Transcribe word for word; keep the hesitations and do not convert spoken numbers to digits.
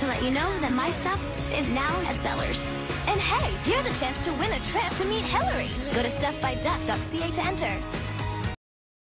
to let you know that my stuff is now at Zellers. And hey, here's a chance to win a trip to meet Hilary. Go to stuff by duff dot c a to enter.